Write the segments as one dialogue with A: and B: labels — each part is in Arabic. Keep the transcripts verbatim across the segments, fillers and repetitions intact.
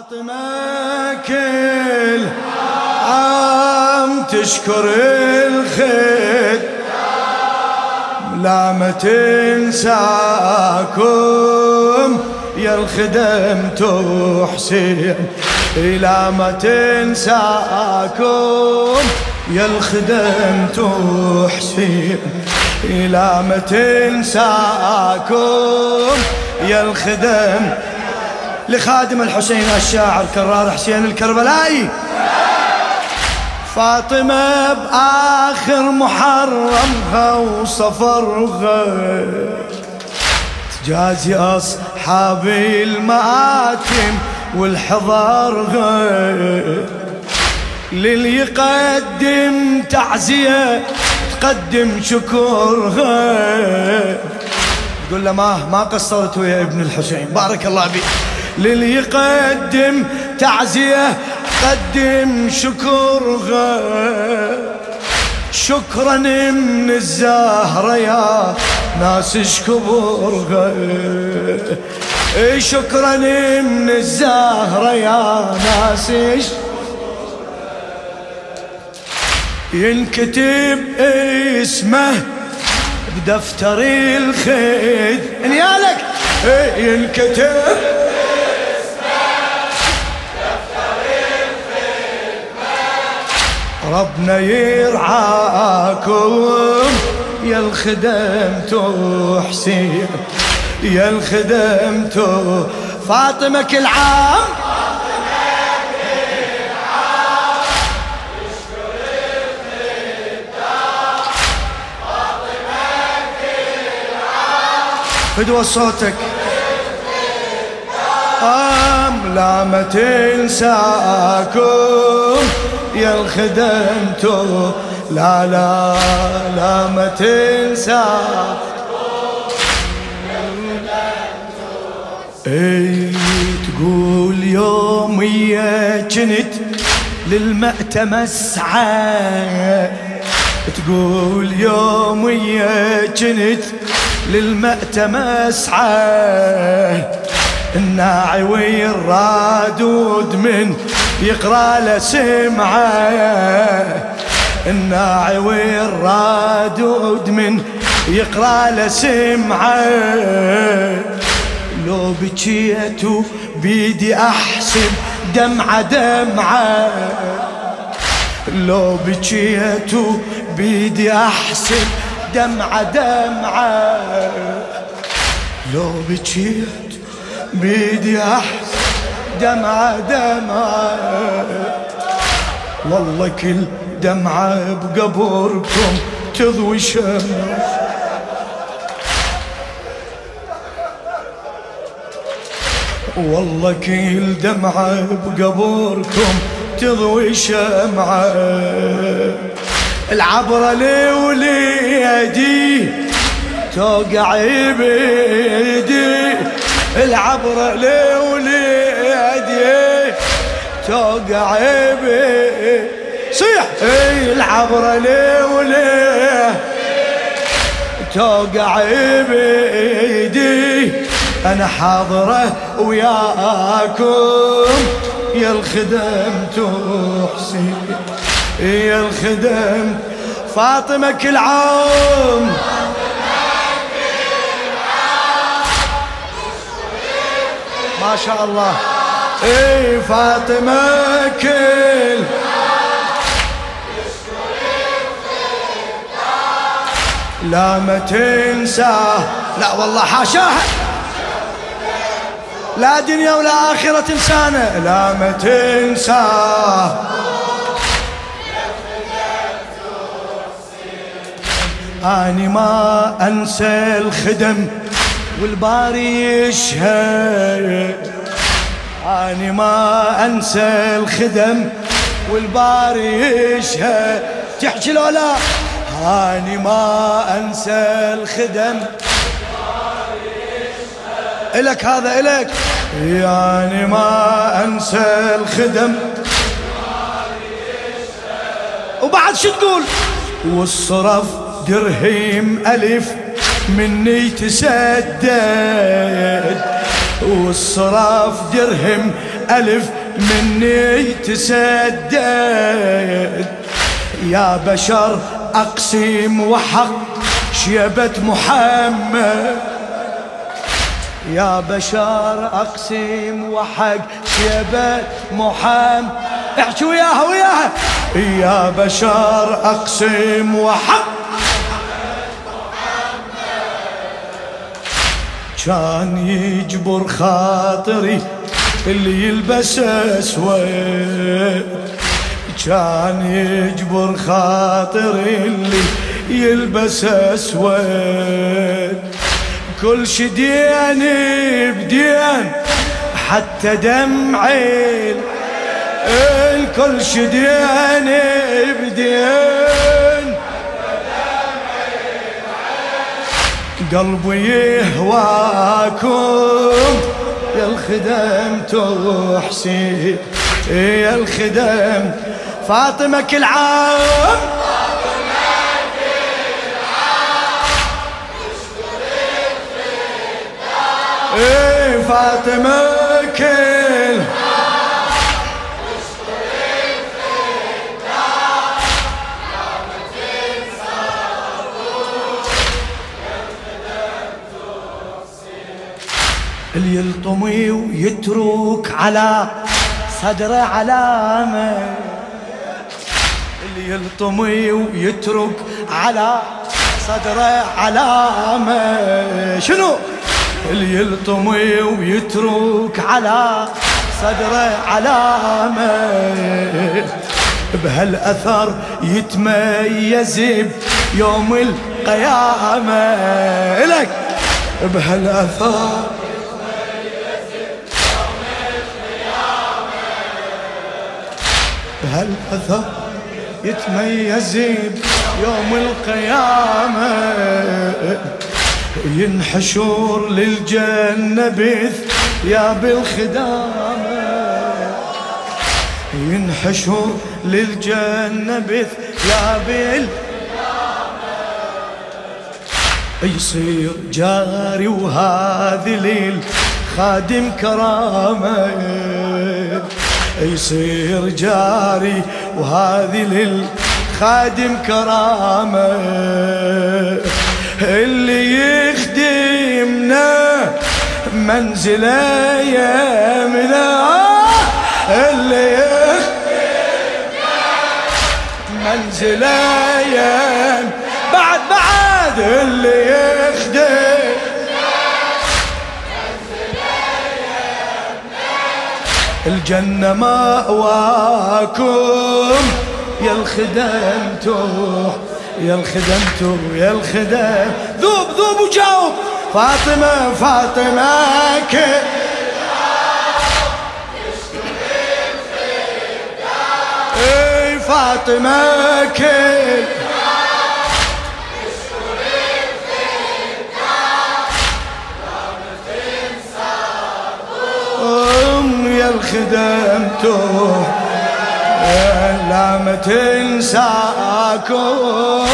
A: فاطمة كل عام تشكر الخير لا ما تنساكم يا الخدم حسين، لا ما تنساكم يا الخدم حسين، لا ما تنساكم يا الخدم. لخادم الحسين الشاعر كرار حسين الكربلائي. فاطمة بآخر محرمها وصفرها تجازي أصحاب المآتم والحضارها، للي يقدم تعزية تقدم شكرها. تقول له ما ما قصرت ويا ابن الحسين بارك الله بي، للي يقدم تعزية قدم شكرها. شكرا من الزهرة يا ناس اشكرها، شكرا من الزهرة يا ناس اشكرها. ينكتب اسمه بدفتر الخير انيالك، ينكتب ربنا يرعاكم يا الخدم حسين، يا الخدم فاطمة كل عام فدوى صوتك آم لا ما تنساكم يا الخدم لا لا لا ما تنساكم. اي تقول يومية كنت للمأتم اسعى، تقول يومية كنت للمأتم اسعى، الناعي والرادود من يقرأ له سمعه، الناعي والرادود من يقرأ له سمعه. لو بكيت بيدي احسب دمعة دمعة، لو بكيت بيدي احسب دمعة دمعة، لو بكيت بيدي احسب دمعة دمعة. والله كل دمعة بقبركم تضوي شمع، والله كل دمعة بقبركم تضوي شمعة. العبرة لوليدي توقع بيدي، العبرة لوليدي توقع بيدي، صيح اي العبرة لوليدي توقع بيدي. انا حاضرة وياكم يا الخدم حسين، يا الخدم فاطمة كل عام ما شاء الله. اي فاطمة كل لا ما تنساه، لا والله حاشاها، لا دنيا ولا آخرة تنسانا، لا ما تنساه. أني ما أنسى الخدم والباري يشهد، أني ما أنسى الخدم والباري يشهد. تحكي لو لا أني ما أنسى الخدم إلك، هذا إلك يعني ما أنسى الخدم. وبعد شو تقول؟ والصرف درهم ألف مني تسدد، والصراف درهم الألف مني تسدد. يا بشر أقسم وحق شيبة محمد، يا بشر أقسم وحق شيبة محمد. احكي وياها وياها. يا بشر أقسم وحق كان يجبر خاطري اللي يلبس اسود، كان يجبر خاطري اللي يلبس اسود. كل شي دين بدين حتى دمعي، الكل شي دين بدين قلبي يهواكم يا الخدم تحسين، يا الخدم فاطمة كل عام، ايه فاطمة كل اللي يلطمي ويترك على صدره علامة، اللي يلطمي ويترك على صدره علامة. شنو؟ اللي يلطمي ويترك على صدره علامة، بهالأثر يتميز بيوم القيامة. إلك بهالأثر بهالأثر يتميز بيوم القيامة. ينحشر للجنة بثياب الخدامة، ينحشر للجنة بثياب الخدامة. يصير جاري وهذه للخادم كرامة، يصير جاري وهذه للخادم كرامة. اللي يخدمنا منزله يمنا، اللي يخدمنا منزله يم بعد بعد اللي يخدمنا منزله يمنا الجنة مأواكم يا الخدمتو يا الخدمتو يا الخدم. ذوب ذوب وجاوب. فاطمة فاطمة كل اي فاطمة كل ام يا الخدمتو لا ما تنساكم.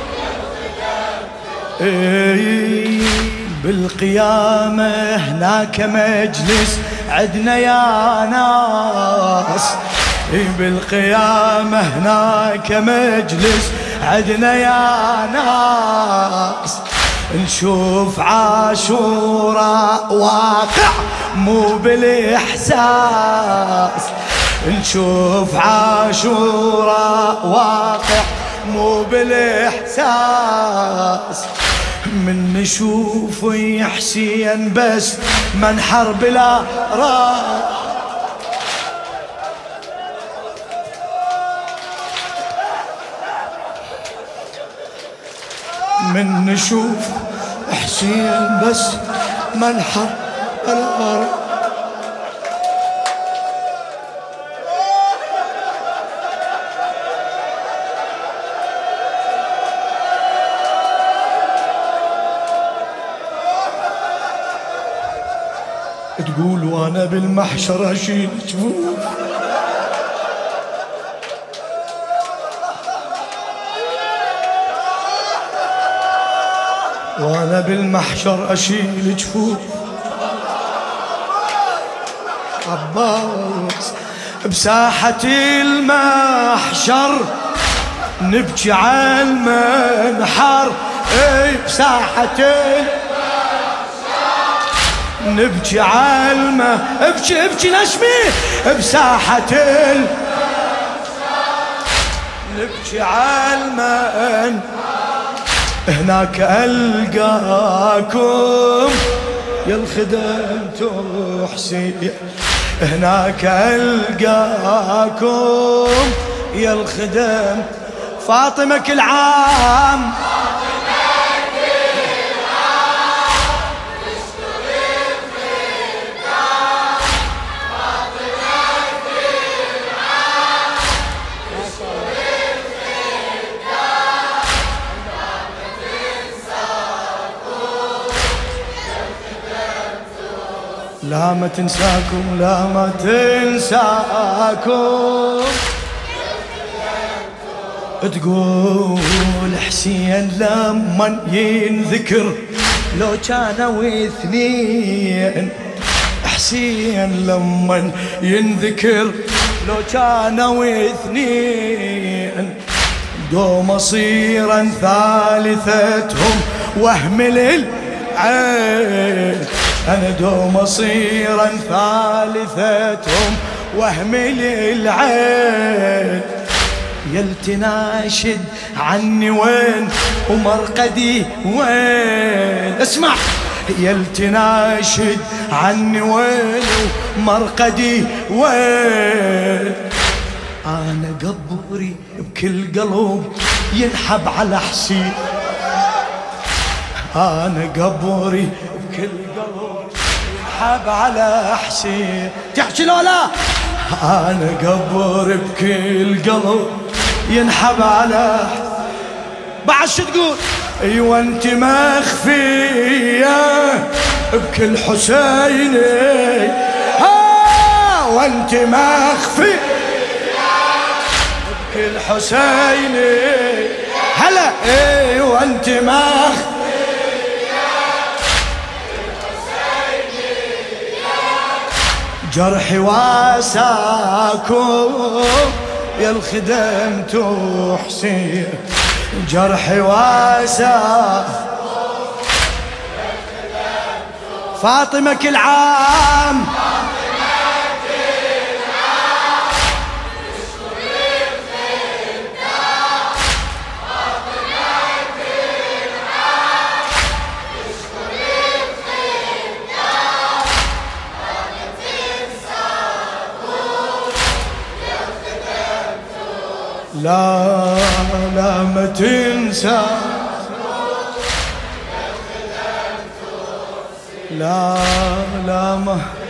A: إيه بالقيامة هناك مجلس عدنا يا ناس، إيه بالقيامة هناك مجلس عدنا يا ناس. نشوف عاشوراء واقع مو بالإحساس، نشوف عاشوراء واقع مو بالإحساس. من نشوف يا حسين بس منحر بلا راس، من نشوف حسين بس منحر بلا راس. تقول وانا بالمحشر اشيل جفوف، وانا بالمحشر اشيل جفوف. عباس بساحة المحشر نبكي على المنحر. اي بساحة نبكي على الم ابكي ابكي نشمي بساحة ال نبكي على المن. هناك ألقاكم يا الخدم حسين، هناك ألقاكم يا الخدم. فاطمة كل عام لا ما تنساكم لا ما تنساكم. تقول حسين لمن ينذكر لو كانوا اثنين، حسين لمن ينذكر لو كانوا اثنين. دو مصيرا ثالثتهم وهم للعين، أنا دو مصيرا ثالثتهم وهم للعين. يلتناشد عني وين ومرقدي وين، اسمع يلتناشد عني وين ومرقدي وين. أنا قبري بكل قلب ينحب على حسين، أنا قبري بكل قلب ينحب على حسين. تحكي لو لا؟ أنا قبري بكل قلب ينحب على حسين. بعد شو تقول؟ ايوه انت مخفية بكل حسيني، ها وانت مخفية بكل حسيني. هلا ايوه انت مخفية جرحي واساكم يا الخدم حسين، جرحي واسا. فاطمة كل عام لا لا ما تنسى، لا لا ما